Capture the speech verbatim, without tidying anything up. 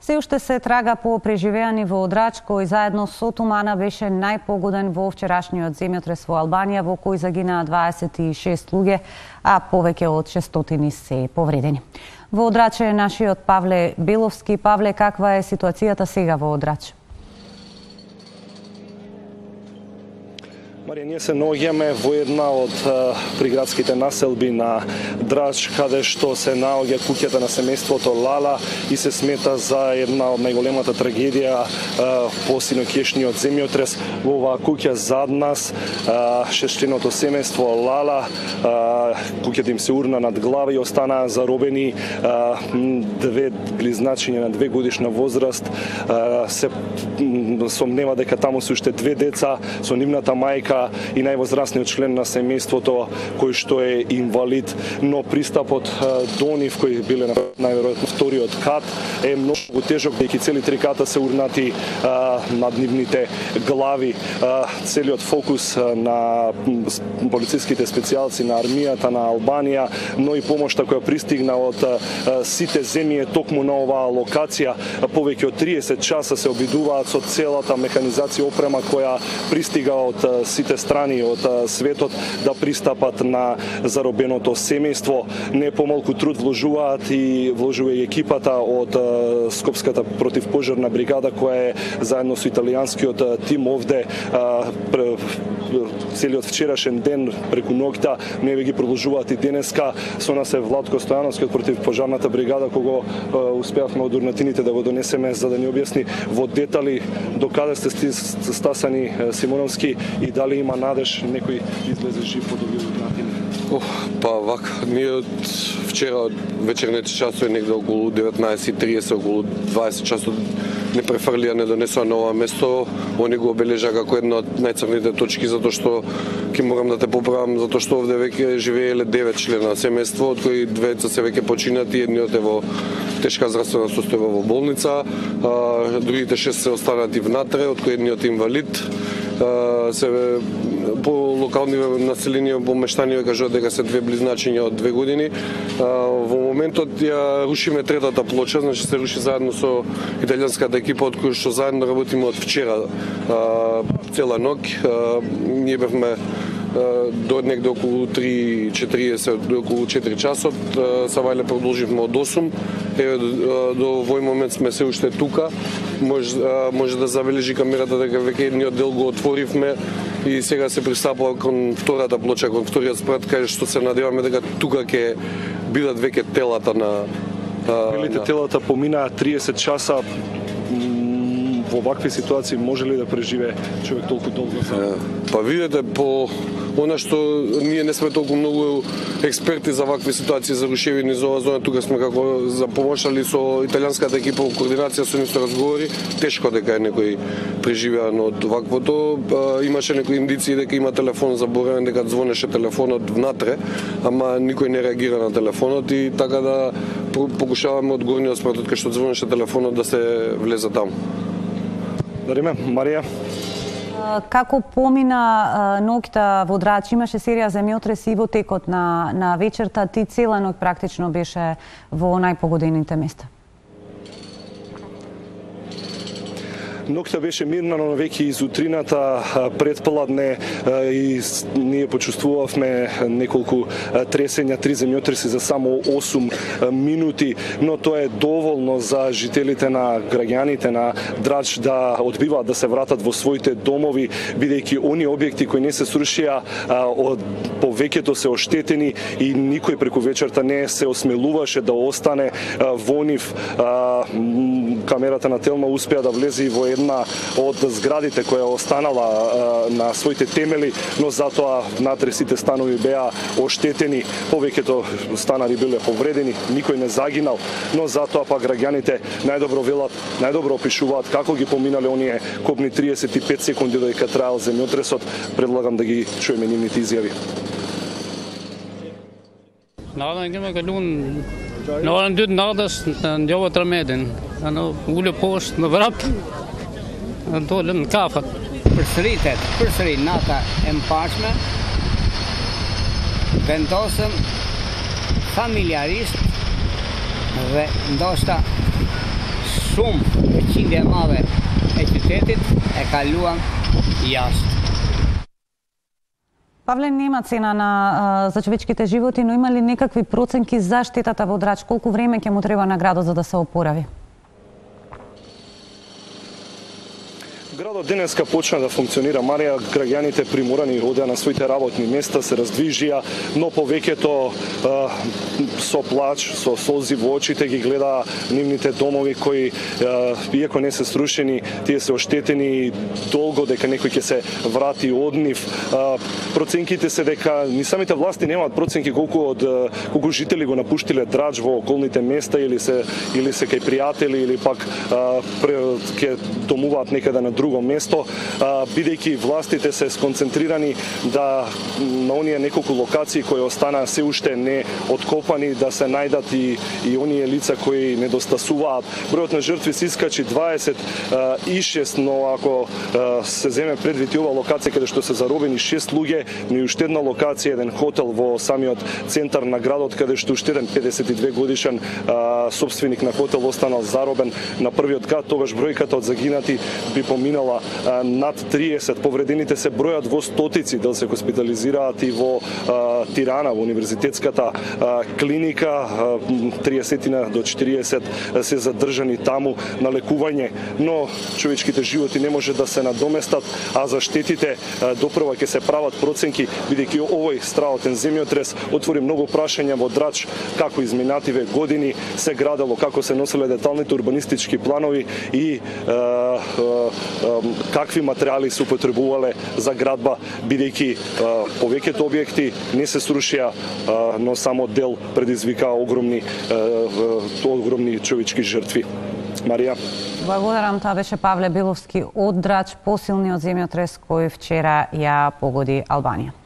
Се уште се трага по преживеани во Одрач, кој заедно со тумана беше најпогоден во вчерашниот земјотрес во Албанија, во кој загинаа дваесет и шест луѓе, а повеќе од шестстотини се повредени. Во Одрач е нашиот Павле Беловски. Павле, каква е ситуацијата сега во Одрач? Марија, ние се наоѓаме во една од приградските населби на Драч, каде што се наоѓа куќата на семејството Лала и се смета за една од најголемата трагедија по синоќешниот земјотрес. Во оваа куќа зад нас шестчленото семејство Лала, куќата им се урна над глава и останаа заробени две близначиња на две годишна возраст. Се сомнева дека таму се уште две деца со нивната мајка и највозрасниот член на семејството кој што е инвалид, но пристапот до нив кој биле на најверојатно вториот кат е многу тежок, бидејќи цели три ката се урнати а, над нивните глави. А, целиот фокус на полициските специјалци на армијата на Албанија, но и помошта која пристигна од а, сите земји е токму на оваа локација. Повеќе од триесет часа се обидуваат со целата механизација опрема која пристига од а, сите страни од светот да пристапат на заробеното семејство. Не помалку труд вложуваат и вложува и екипата од Скопската противпожарна бригада која е заедно со италијанскиот тим овде целиот вчерашен ден преку ноќта, не ги продолжуваат и денеска. Со нас е Владко Стојановски од противпожарната бригада, кого успеавме од урнатините да го донесеме за да ни објасни во детали до каде сте стасани, Симоновски, и дали има надеж некој излезе жив од овие урнатини? Oh, па вака, ние од вчера од вечерните часови негде околу деветнаесет и триесет, околу дваесет часот не префрлија, не донесоа на ова место. Они го обележа како една од најцрните точки, затоа што ќе морам да те поправам, затоа што овде веќе живееле девет члена семејство, од кои двајца се веќе починати, едниот е во тешка здравствена состојба во болница, а, другите шест се останати внатре, од кои едниот е инвалид. А, се по локални населени помештани кажуваат дека се две близначиња од две години. А, во моментот ја рушиме третата плоча, значи се руши заедно со италијанската екипа од која што заедно работиме од вчера а, цела ноќ. А, ние бевме до негде околу три четириесет, до околу четири часот, савајле продолживме од осум. Еве до овој момент сме се уште тука. Може, може да забележи камерата дека веќе едниот дел го отворивме и сега се пристапува кон втората плоча, кон вториот спрат, кај што се надеваме дека тука ќе бидат веќе телата на Велите на... телата поминаа триесет часа. Во вакви ситуации може ли да преживее човек толку долго? Па видите, по она што ние не сме толку многу експерти за вакви ситуации, за рушевини за оваа зона, тука сме како запомошали со италијанската екипа, координација со нив разговори, тешко дека е некој преживеан од ваквото. Имаше некои индиции дека има телефон заборавен, дека звонеше телефонот внатре, ама никој не реагира на телефонот и така да покушаваме од горниот спрат кај што звонеше телефонот да се влезе таму. Дариме, Марија. Како помина ноќта во Драч, имаше серија земјотреси и во текот на, на вечерта, ти цела ноќ практично беше во најпогодените места? Ноќта беше мирна, но веќе из утрината предпладне и ние почувствувавме неколку тресења, три земјотреси за само осум минути, но тоа е доволно за жителите на граѓаните на Драч да одбиваат да се вратат во своите домови, бидејќи они објекти кои не се срушија од повеќето се оштетени и никој преку вечерта не се осмелуваше да остане во нив. Камерата на Телма успеа да влезе и во една од зградите која останала а, на своите темели, но затоа внатре сите станови беа оштетени, повеќето станари биле повредени, никој не загинал, но затоа па граѓаните најдобро велат, најдобро опишуваат како ги поминале оние копни триесет и пет секунди додека траел земјотресот. Предлагам да ги чуеме нивните изјави. När den död närmast, jag var där med den. Han håller på oss med vrapp. Då den kaffet. Përsëritet, përsëri nata e mbarshme. Vendosëm familjarist dhe ndoshta shumë veçindje e madhe e qytetit e kaluam jashtë. Павле, нема цена на а, за човечките животи, но има ли некакви проценки за штетата во Драч? Колку време ќе му треба на градот за да се опорави? Градот денеска почна да функционира, Марија, граѓаните приморани одеа на своите работни места, се раздвижија, но повеќето со плач, со солзи во очите ги гледа нивните домови кои, а, иако не се срушени, тие се оштетени долго дека некој ќе се врати од нив. А, проценките се дека ни самите власти немаат проценки колку од колку жители го напуштиле Драч во околните места или се или се кај пријатели или пак ќе домуваат некаде на друго место, бидејќи властите се сконцентрирани да на оние неколку локации кои останаа се уште не откопани, да се најдат и, и оние лица кои недостасуваат. Бројот на жртви се искачи дваесет и шест, но ако се земе предвид и ова локација каде што се заробени шест луѓе, но и уште една локација, еден хотел во самиот центар на градот, каде што уште еден педесет и две годишен собственик на хотел останал заробен на првиот кат, тогаш бројката од загинати би поминала а, над триесет. Повредените се бројат во стотици, дали се хоспитализираат и во а, Тирана, во универзитетската а, клиника, триесет до четириесет се задржани таму на лекување, но човечките животи не може да се надоместат, а за штетите а, допрва ќе се прават проценки, бидејќи овој страотен земјотрес отвори многу прашања во Драч, како изминативе години се градело, како се носеле деталните урбанистички планови и а, а, какви материјали се употребувале за градба, бидејќи повеќето објекти не се срушија, но само дел предизвика огромни огромни човечки жртви. Марија. Благодарам, тоа беше Павле Биловски од Драч, посилниот земјотрес кој вчера ја погоди Албанија.